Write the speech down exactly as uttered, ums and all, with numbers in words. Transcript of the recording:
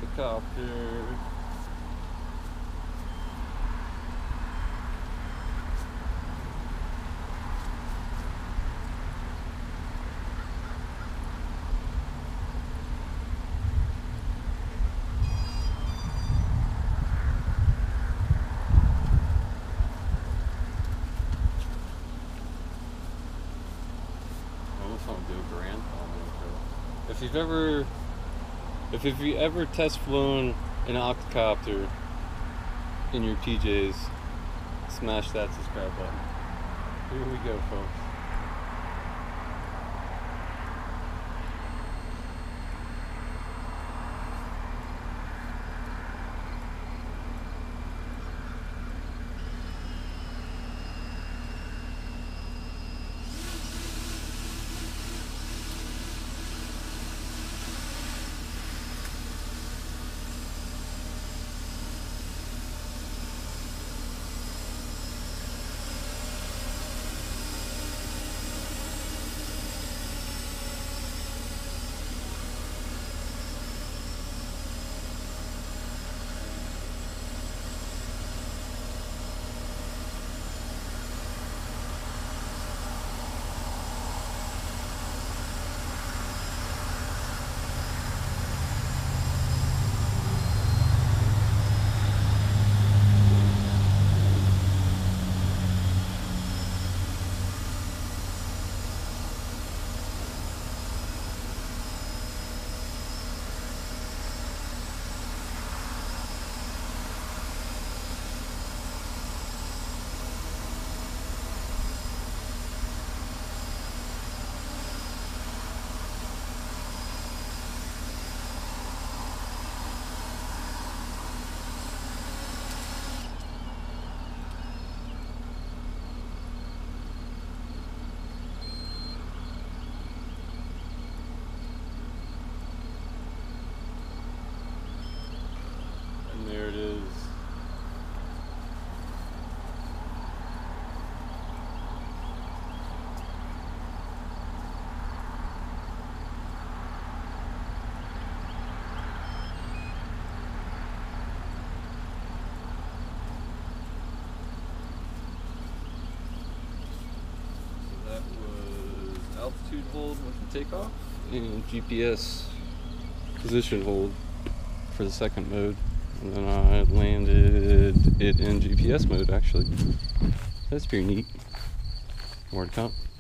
the copter. I almost want to do a Grande Thumb. If you've ever If, if you ever test flown an octocopter in your P Js, smash that subscribe button. Here we go, folks. And there it is. So that was altitude hold with the takeoff and G P S position hold for the second mode. And then I landed it in G P S mode, actually. That's pretty neat. More to come.